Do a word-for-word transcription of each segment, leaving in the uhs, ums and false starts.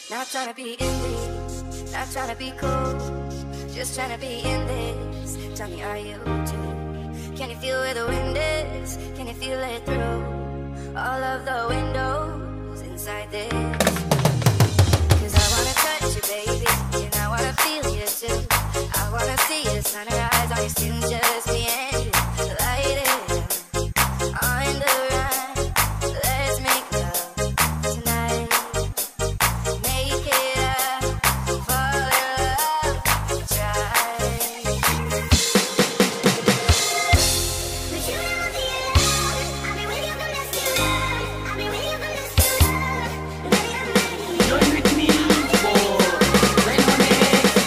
Not trying to be in this, not trying to be cool, just trying to be in this. Tell me, are you too? Can you feel where the wind is? Can you feel it through all of the windows inside this? Cause I wanna touch you, baby, and I wanna feel you too. I wanna see your sunrise on your skin, just me and you. Light it up on the run. Let's make love tonight. Make it up, fall in love, try. But you know the end. I'll be with you from dusk till dawn. I'll be with you from dusk till dawn. Baby, I'm ready. Join with me for Rain on It.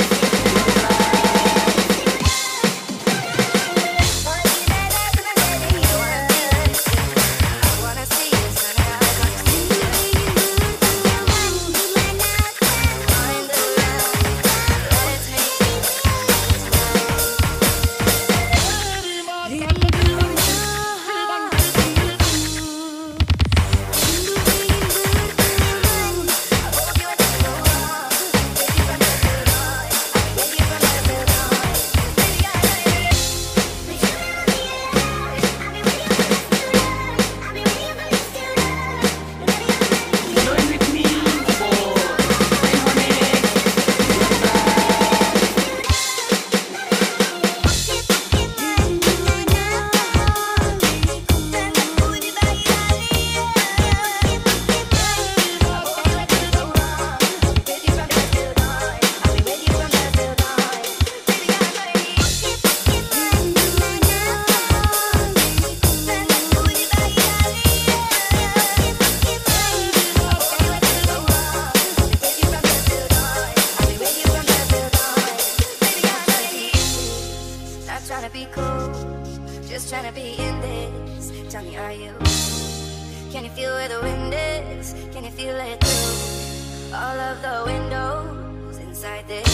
Trying to be cool, just trying to be in this. Tell me, are you? Can you feel where the wind is? Can you feel it through all of the windows inside this?